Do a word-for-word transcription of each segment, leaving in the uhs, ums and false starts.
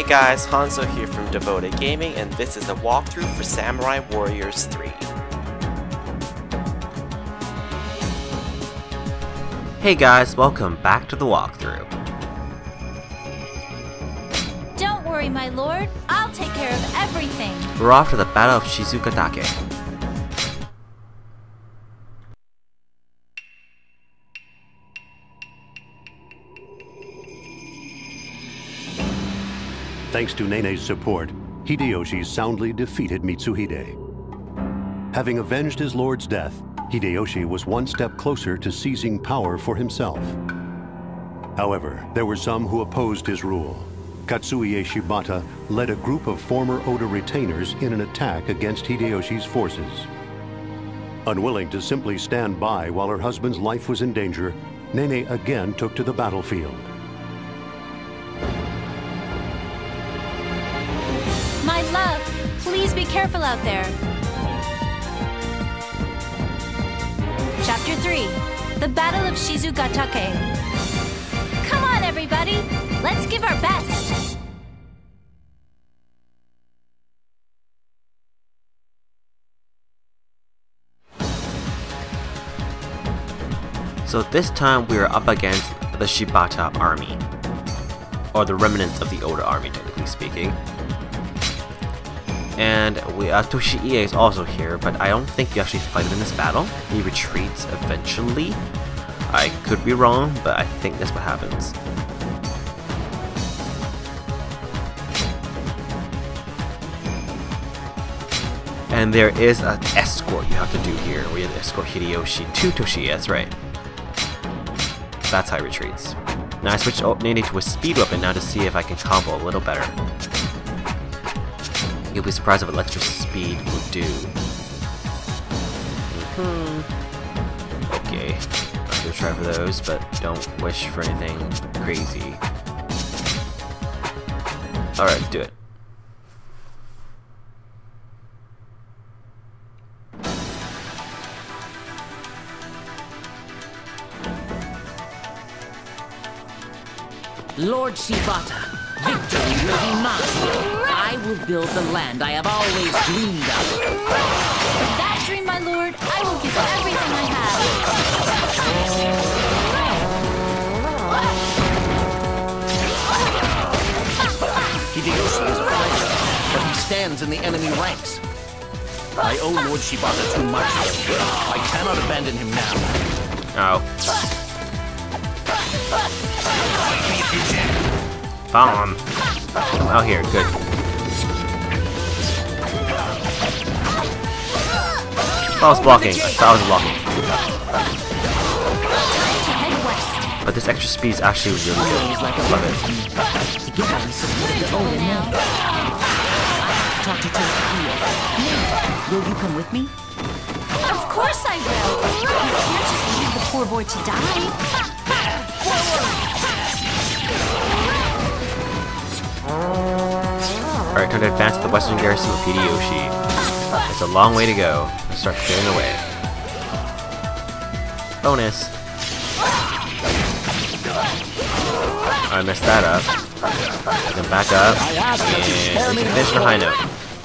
Hey guys, Hanzo here from Devoted Gaming, and this is a walkthrough for Samurai Warriors three. Hey guys, welcome back to the walkthrough. Don't worry, my lord. I'll take care of everything. We're off to the Battle of Shizugatake. Thanks to Nene's support, Hideyoshi soundly defeated Mitsuhide. Having avenged his lord's death, Hideyoshi was one step closer to seizing power for himself. However, there were some who opposed his rule. Katsuie Shibata led a group of former Oda retainers in an attack against Hideyoshi's forces. Unwilling to simply stand by while her husband's life was in danger, Nene again took to the battlefield. My love, please be careful out there. Chapter three, The Battle of Shizugatake. Come on, everybody! Let's give our best! So this time we are up against the Shibata army, or the remnants of the Oda army, technically speaking. And we, uh, Toshiie is also here, but I don't think you actually fight him in this battle. He retreats eventually. I could be wrong, but I think that's what happens. And there is an escort you have to do here, where you have to escort Hideyoshi to Toshiie, that's right. That's how he retreats. Now I switched Nene to a speed weapon now to see if I can combo a little better. You'll be surprised at what extra speed will do. Mm-hmm. Okay, I'm gonna try for those, but don't wish for anything crazy. Alright, let's do it. Lord Shibata, victory will be mine. I will build the land I have always dreamed of. For that dream, my lord, I will give everything I have. Hideyoshi is a fighter, but he stands in the enemy ranks. I owe Lord Shibata too much. I cannot abandon him now. Oh. Bomb. Oh, here, good. I was blocking. I thought I was blocking. But this extra speed is actually really good. Love it. Will you come with me? Of course I will. You can't just leave the poor boy to die. Alright, time to advance to the western garrison of Hideyoshi. It's a long way to go. Let's start clearing the way. Bonus. I messed that up. I can back up. And we can finish the high note.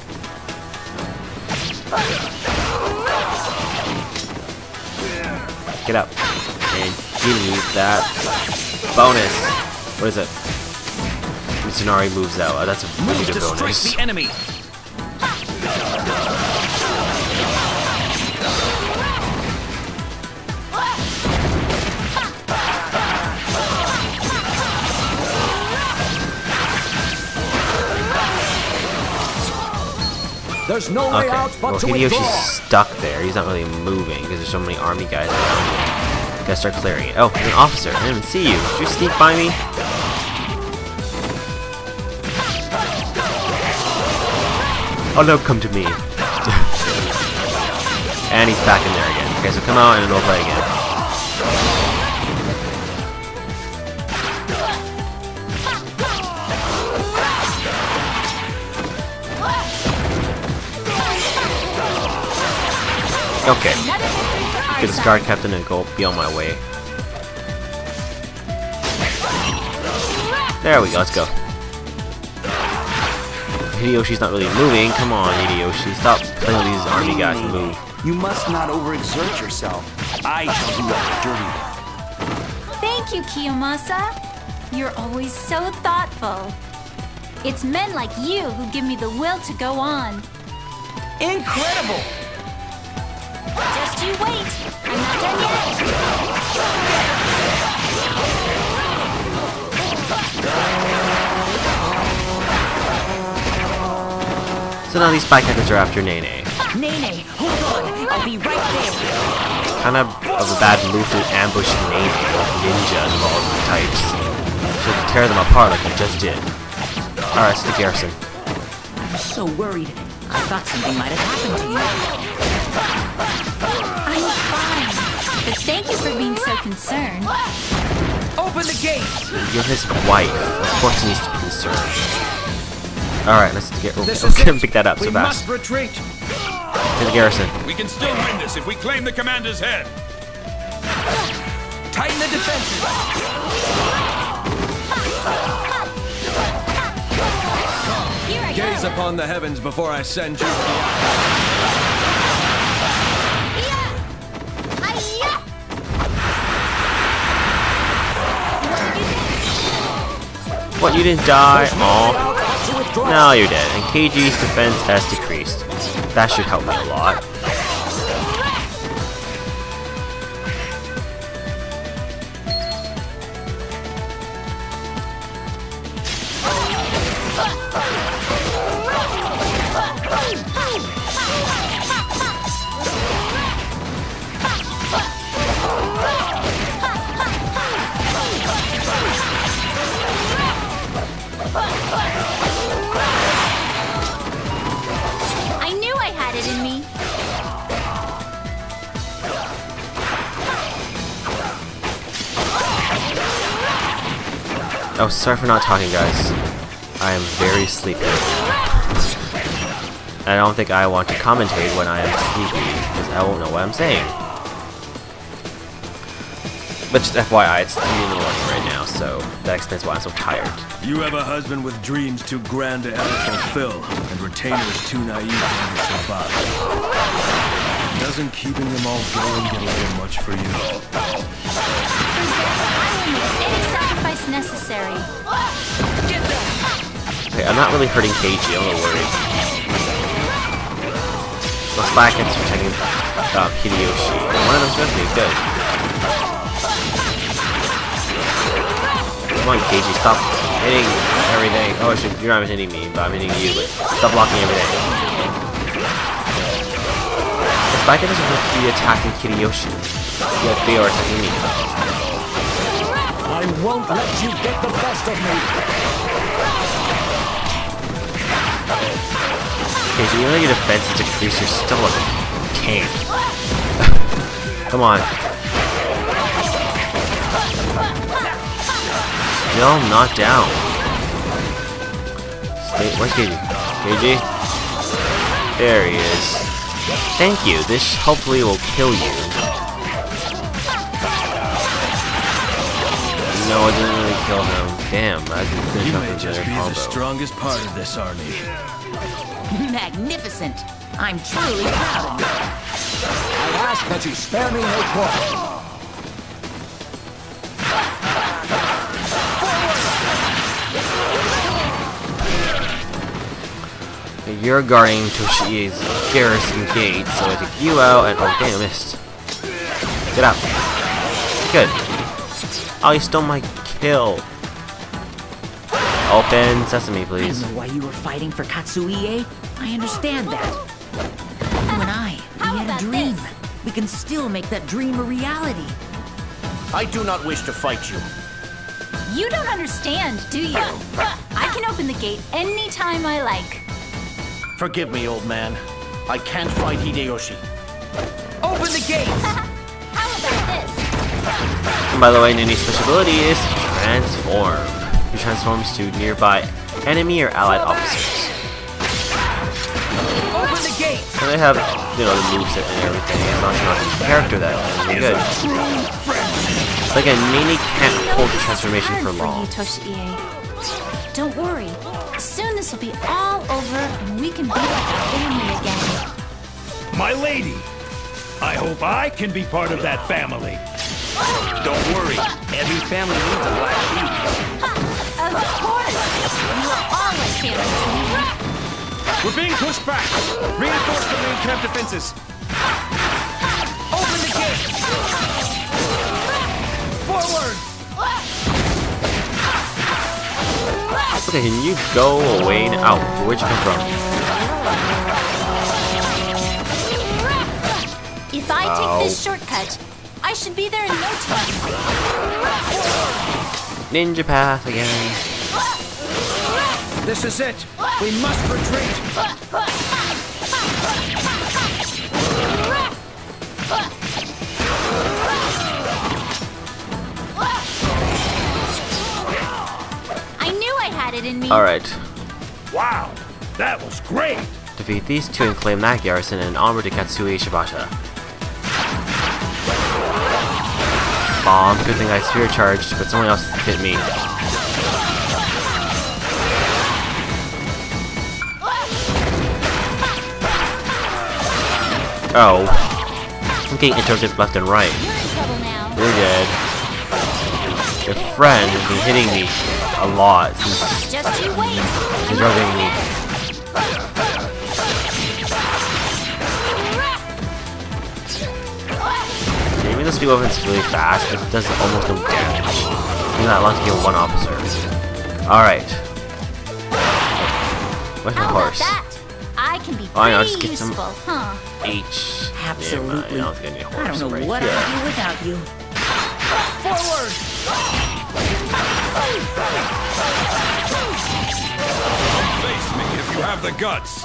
Get up. And give me that bonus. What is it? Mitsunari moves out. Oh, that's a really good bonus. The enemy. There's no way Okay, out but well to Hideyoshi's withdraw. stuck there. He's not really moving because there's so many army guys around. Gotta start clearing it. Oh, an officer. I didn't even see you. Did you sneak by me? Oh no, come to me. And he's back in there again. Okay, so come out and we'll play again. Okay. Get this guard captain and go be on my way. There we go, let's go. Hideyoshi's not really moving. Come on, Hideyoshi. Stop playing with these army guys and move. You must not overexert yourself. I shall do all the dirty work. Thank you, Kiyomasa. You're always so thoughtful. It's men like you who give me the will to go on. Incredible! Just you wait. I'm not done yet. So now these spycatters are after Nene. Nene, hold on. I'll be right there. Kind of of a bad move to ambush Nene with ninjas of all types. Should tear them apart like he just did. Alright, it's the garrison. I'm so worried. I thought something might have happened to you. I'm fine. But thank you for being so concerned. Open the gates! You're his wife. Of course he needs to be concerned. Alright, let's get oh, This oh, is can't it. pick that up We so fast. must retreat. To the garrison. We can still win this if we claim the commander's head. Tighten the defenses. Here I Gaze go. upon the heavens before I send you. What, you didn't die? Aw. Now you're dead. And K G's defense has decreased. That should help me a lot. I knew I had it in me. Oh, sorry for not talking, guys. I am very sleepy. I don't think I want to commentate when I am sleepy, because I won't know what I'm saying. But just F Y I, it's three in the morning right now, so that explains why I'm so tired. You have a husband with dreams too grand to ever fulfill, and retainers too naive to ever survive. Doesn't keeping them all going get a little much for you? I will make any sacrifice necessary. Okay, I'm not really hurting K G, I'm a little worried. Those Blackens are taking uh, Hideyoshi. One of them's with me, good. Come on, K G, stop hitting everything. Oh, should, you're not hitting me, but I'm hitting you, but stop blocking everything. The Blackens are supposed to be attacking Hideyoshi. Yet they are attacking me. I won't let you get the best of me. K G, even though your defense is decreased, you're still a king. Come on. Still not down. Stay, where's K G? K G? There he is. Thank you. This hopefully will kill you. No, it didn't really kill him. Damn, I didn't finish You off may his just other be combo. the strongest part of this army. Magnificent. I'm truly proud of you. I ask that you spare me no quarter. You're guarding Toshie's garrison gate, so I take you out and oh damn, I missed. Get out. Good. Oh, you stole my kill. Open sesame, I please. know why you were fighting for Katsuie. I understand that. You and I, How we had a about dream. this? We can still make that dream a reality. I do not wish to fight you. You don't understand, do you? I can open the gate anytime I like. Forgive me, old man. I can't fight Hideyoshi. Open the gates! How about this? And by the way, Nini's special ability is transform. He transforms to nearby enemy or allied officers. Open the gates! And they have, you know, the moveset and everything. As long as you're not the character that is good. Like a Nini can't hold the transformation for Hard long. for you, Toshie. don't worry. Soon this will be all over and we can be like a family again. My lady, I hope I can be part of that family. Don't worry, every family needs a black sheep. Of course! You are all like family to me. We're being pushed back. Reinforce the main camp defenses. Open the gate! Forward! Okay, can you go away now? Oh, where'd you come from? If I Ow. take this shortcut, I should be there in no time. Ninja path again. This is it. We must retreat. I knew I had it in me. Alright. Wow, that was great. Defeat these two and claim that garrison and onward to Katsui Shibata. Bomb. Good thing I spear charged, but someone else hit me. Oh. I'm getting interrupted left and right. You're in trouble now. You're dead. Your friend has been hitting me a lot since Just you wait. interrupting me. Even though speed weapons really fast, it does almost no damage. Even that long to kill one officer. Alright. Where's my How about horse? that? I can be Oh, I know, pretty just get some- useful, huh? H. Absolutely. Yeah, I don't think I need a horse I don't know right what here. I'd do without you. Forward! Face me if you have the guts.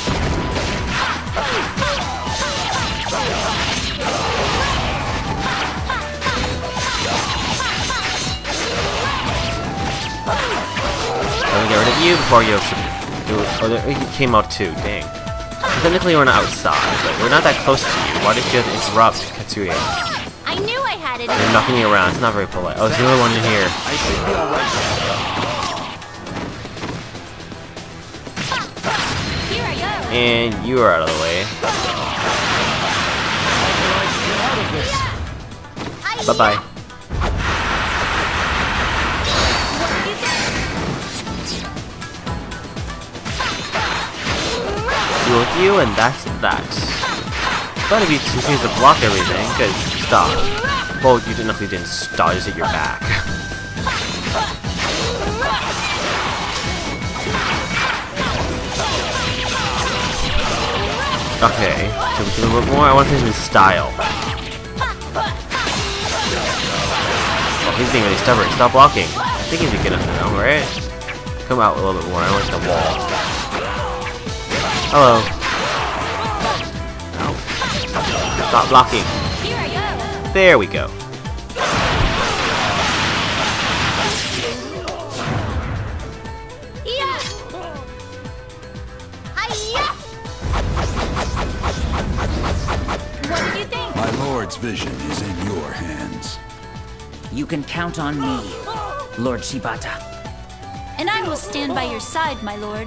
Let me get rid of you before you should do it. Oh, there, he came out too, dang. Technically we're not outside, but we're not that close to you. Why did you have to interrupt Katsuya? I knew I had it in You're me. knocking me around, it's not very polite. Oh, there's another one in here. I should be alright. Here I go. And you are out of the way. Bye-bye. What do you think? Deal with you, and that's that. But if you continue to block everything, good, stop. Well, you didn't actually didn't stop, you just hit your back. Okay, so we can do a little more. I want things in style. Oh, he's being really stubborn. Stop blocking. I think he's good enough now, right? Come out a little bit more. I like the wall. Hello. Ow. Stop blocking. Here I go. There we go. Yeah. Hi-ya. What did you think? My lord's vision is in your hands. You can count on me, Lord Shibata. And I will stand by your side, my lord.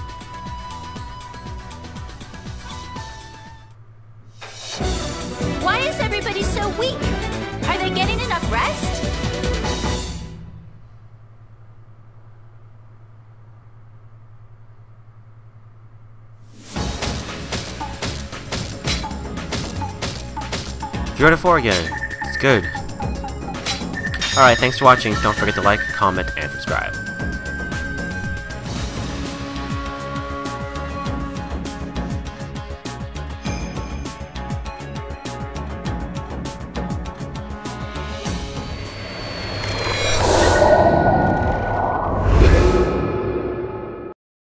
Why is everybody so weak? Are they getting enough rest? Zero to four again. It's good. Alright, thanks for watching. Don't forget to like, comment, and subscribe.